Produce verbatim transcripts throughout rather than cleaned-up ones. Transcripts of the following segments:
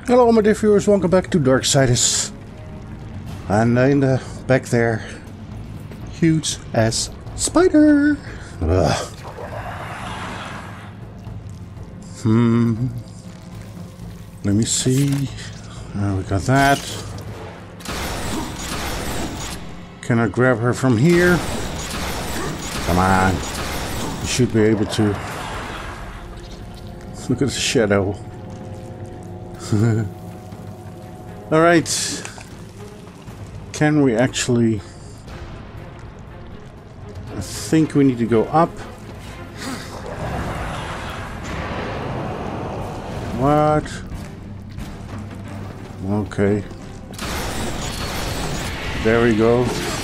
Hello my dear viewers, welcome back to Darksiders. And in the back there, huge ass spider. Ugh. Hmm. Let me see. Uh, we got that. Can I grab her from here? Come on. You should be able to. Look at the shadow. Alright. Can we actually... I think we need to go up. What? Okay. There we go.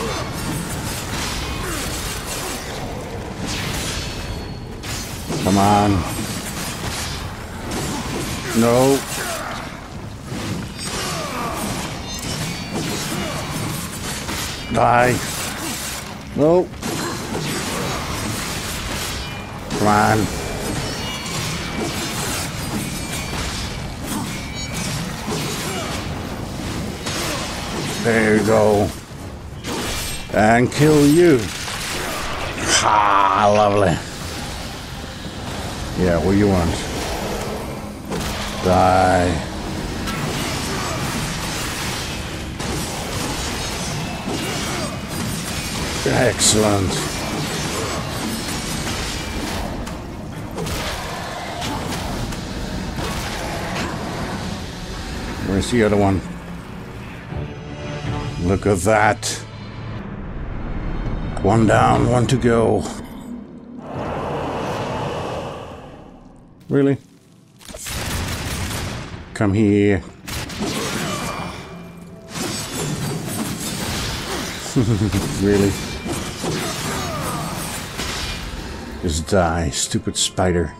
Come on. No. Die. No. Come on. There you go. And kill you. Ah, lovely. Yeah, what do you want? Die. Excellent. Where's the other one? Look at that. One down, one to go. Really? Come here. Really? Just die, stupid spider.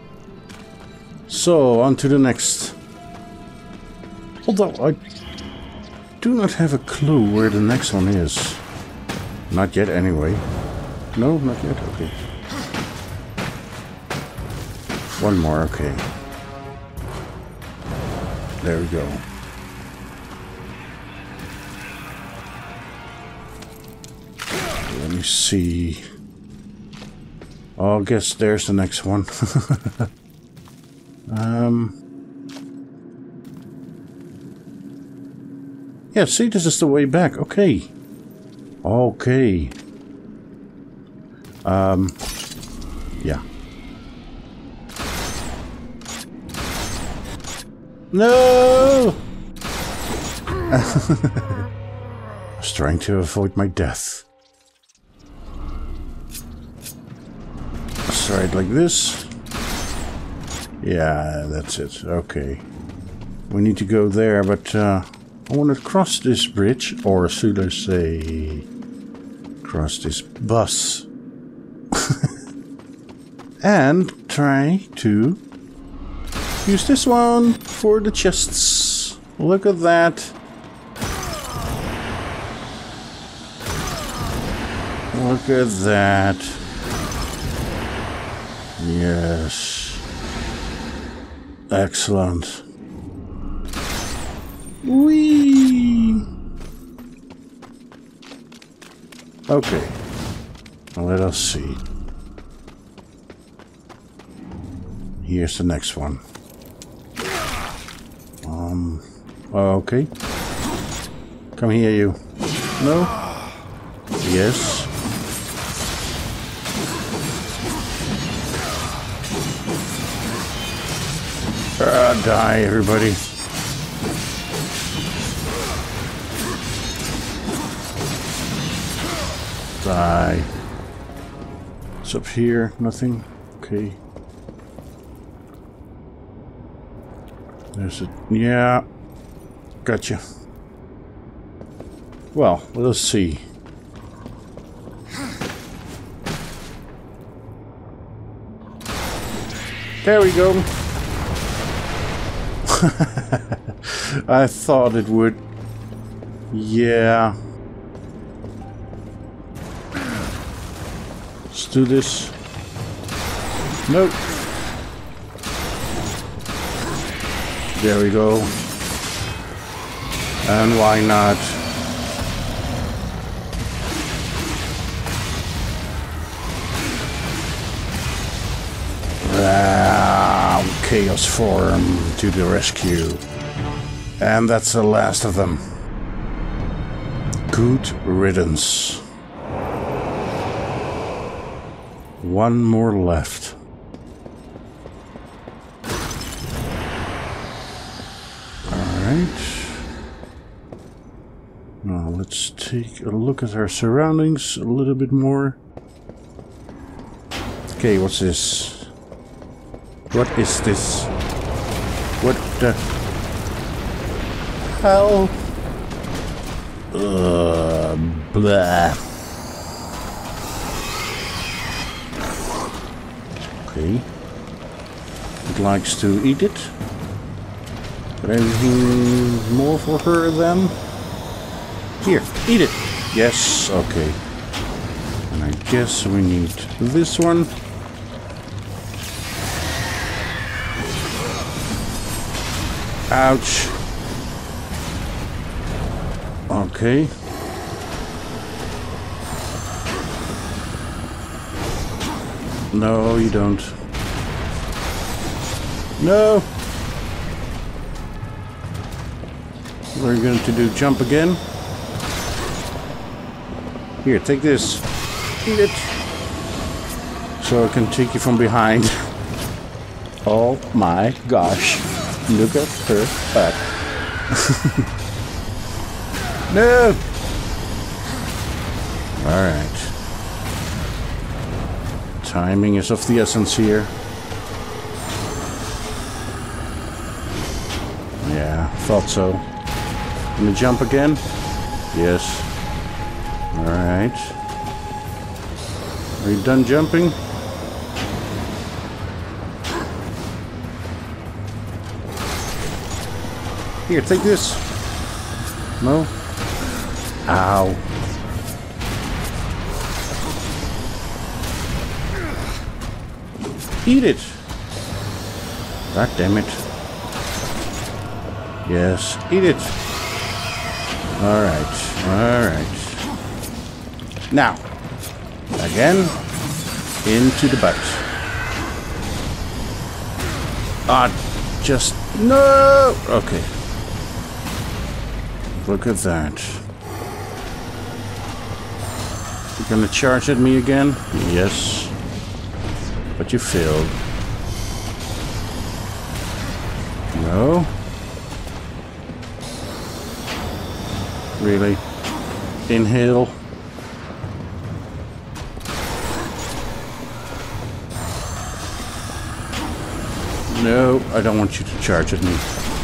So, on to the next. Although I do not have a clue where the next one is. Not yet, anyway. No, not yet? Okay. One more, okay. There we go. Let me see. Oh, I guess there's the next one. um. Yeah, see, this is the way back. Okay. Okay. Um. Yeah. No! I was trying to avoid my death. Let's try it like this. Yeah, that's it. Okay. We need to go there, but uh, I want to cross this bridge, or should I say, cross this bus. And try to use this one for the chests. Look at that. Look at that. Yes. Excellent. Whee! Okay. Well, let us see. Here's the next one. Um, okay. Come here, you. No? Yes. Ah, die, everybody. Die. What's up here? Nothing? Okay. There's a... yeah. Gotcha. Well, let's see. There we go. I thought it would. Yeah. Let's do this. Nope. There we go. And why not? Ah, Chaos Form to the rescue. And that's the last of them. Good riddance. One more left. Alright. Now let's take a look at our surroundings a little bit more. Okay, what's this? What is this? What the hell? Uh, blah. Okay. It likes to eat it. But anything more for her then? Here, eat it! Yes, okay. And I guess we need this one. Ouch. Okay. No, you don't. No! What are you going to do? Jump again? Here, take this. Eat it. So I can take you from behind. Oh my gosh. Look at her butt. No! Alright. Timing is of the essence here. Yeah, thought so. Gonna jump again? Yes. Alright. Are you done jumping? Here, take this. No? Ow. Eat it. God damn it. Yes, eat it. Alright, alright. Now, again, into the butt. Ah, just, no! Okay. Look at that. You're gonna charge at me again? Yes. But you failed. No? Really? Inhale. No, I don't want you to charge at me.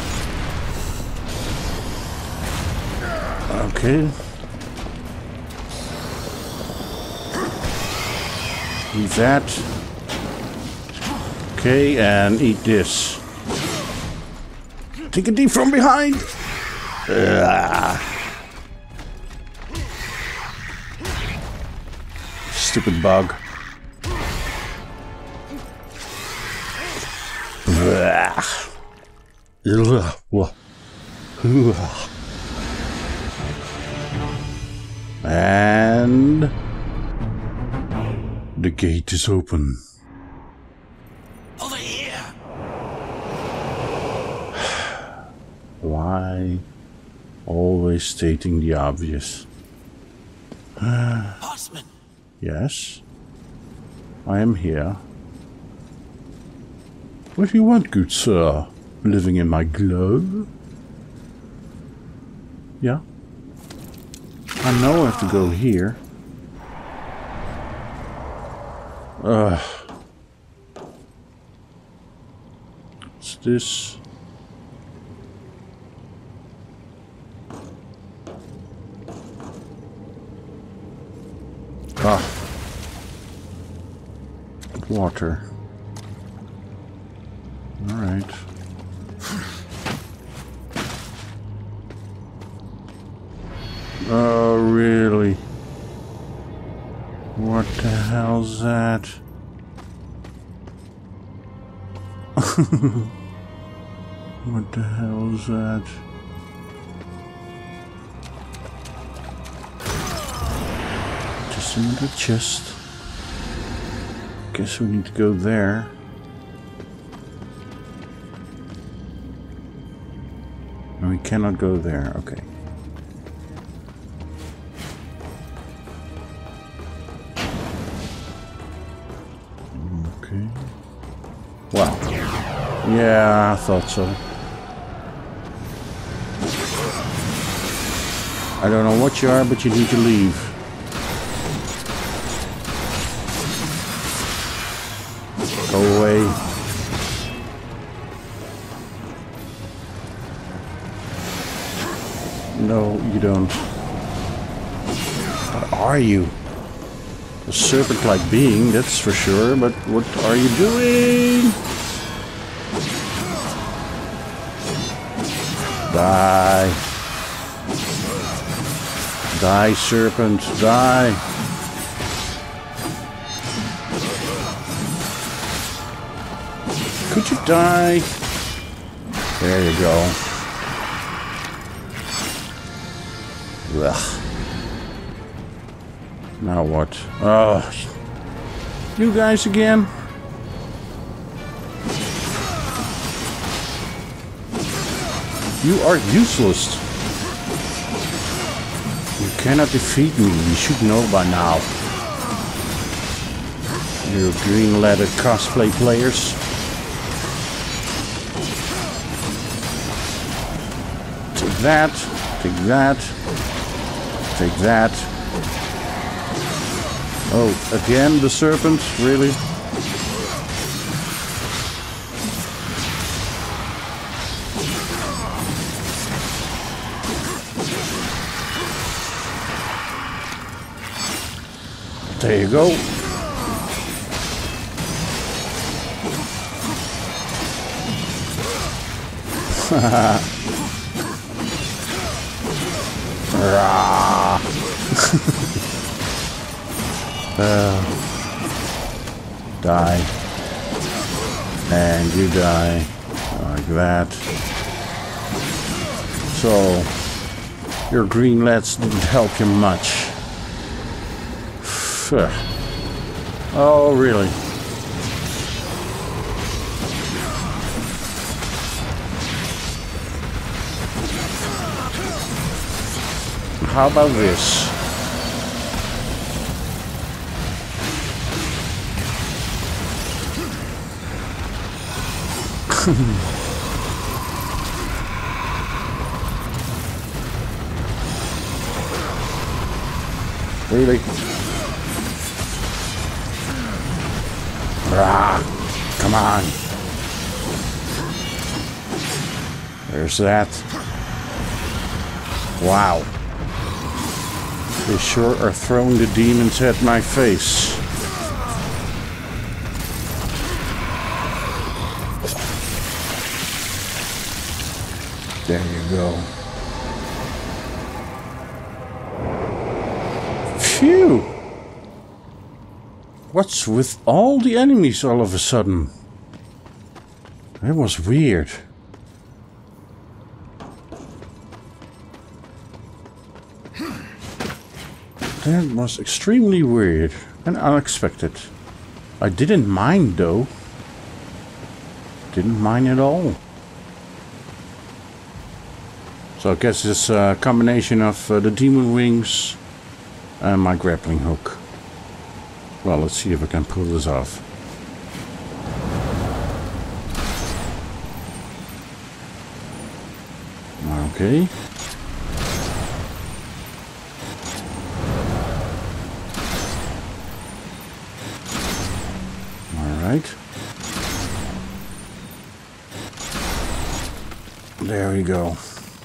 Okay. Eat that. Okay, and eat this. Take a deep from behind. Ugh. Stupid bug. And the gate is open. Over here. Why always stating the obvious? Horseman. Yes, I am here. What do you want, good sir? Living in my glove? Yeah? I know I have to go here. Ugh. What's this? Ah. Water. Alright. Oh, really? What the hell's that? What the hell's that? There's another chest. Guess we need to go there. And we cannot go there. Okay. Okay. Wow. Yeah, I thought so. I don't know what you are, but you need to leave. Go away. No, you don't. What are you? A serpent-like being, that's for sure, but what are you doing? Die. Die, serpent, die. Could you die? There you go. Ugh. Now what? Oh, you guys again? You are useless. You cannot defeat me. You should know by now. You green leather cosplay players. Take that. Take that. Take that. Oh, again the serpent? Really? There you go. Rah. uh, die. And you die. Like that. So, your green lads didn't help you much. Oh, really? How about this? Really? Rah, come on. There's that. Wow. They sure are throwing the demons at my face. There you go. Phew! What's with all the enemies all of a sudden? That was weird. That was extremely weird and unexpected. I didn't mind though. Didn't mind at all. So I guess it's a combination of uh, the demon wings and my grappling hook. Well, let's see if I can pull this off. Okay. All right. There we go.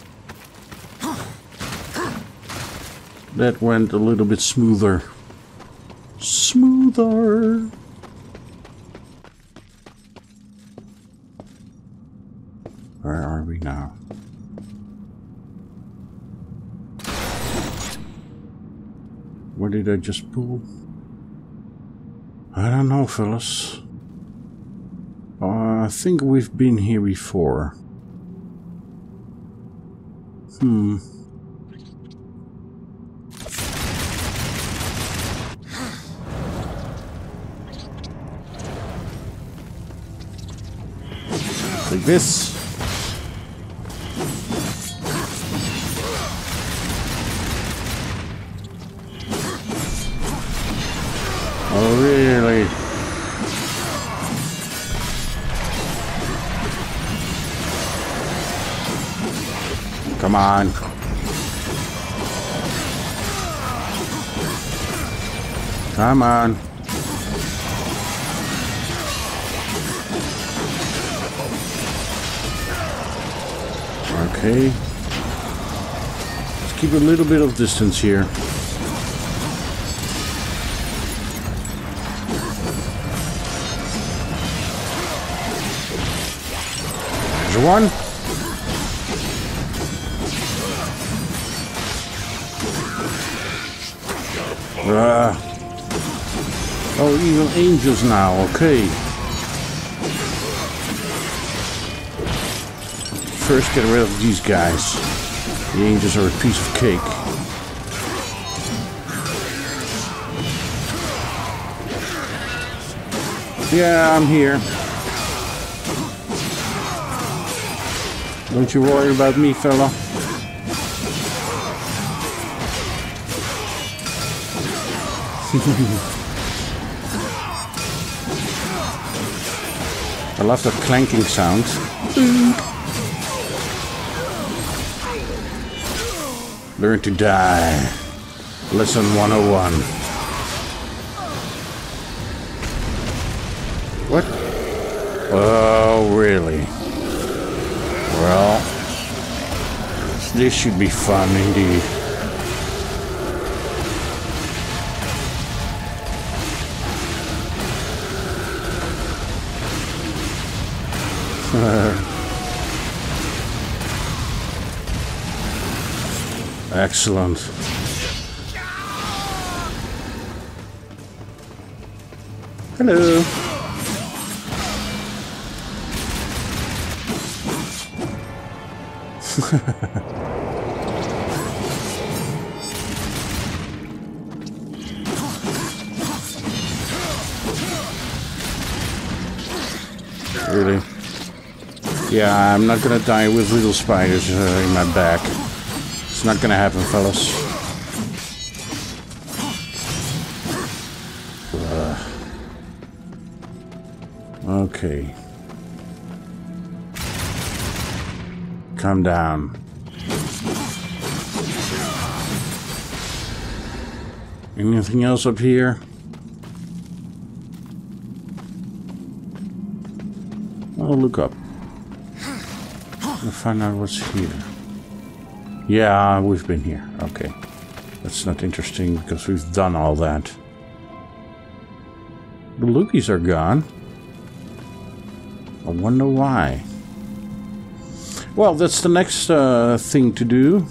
That went a little bit smoother. Smoother. Where are we now? Where did I just pull? I don't know, fellas. Uh, I think we've been here before. Hmm. Like this. Oh, really? Come on. Come on. Okay. Let's keep a little bit of distance here. There's one. Uh, oh, evil angels now, okay. First get rid of these guys. The angels are a piece of cake. Yeah, I'm here. Don't you worry about me, fella. I love that clanking sound. Learn to die. Lesson one oh one. What? Oh, really? Well, this should be fun indeed. Excellent. Hello. Really? Yeah, I'm not gonna die with little spiders uh, in my back. It's not gonna happen, fellas. Uh, okay. Calm down. Anything else up here? I'll look up. I'll find out what's here. Yeah, we've been here. Okay. That's not interesting because we've done all that. The lookies are gone. I wonder why. Well, that's the next uh, thing to do.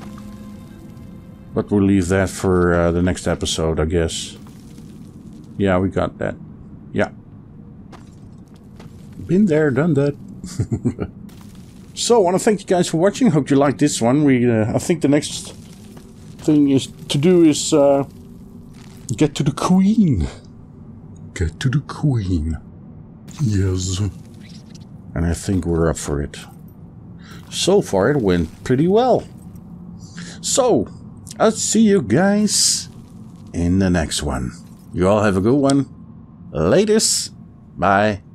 But we'll leave that for uh, the next episode, I guess. Yeah, we got that. Yeah. Been there, done that. So, I want to thank you guys for watching. Hope you liked this one. We, uh, I think the next thing is to do is uh, get to the Queen. Get to the Queen. Yes. And I think we're up for it. So far, it went pretty well. So, I'll see you guys in the next one. You all have a good one. Latest. Bye.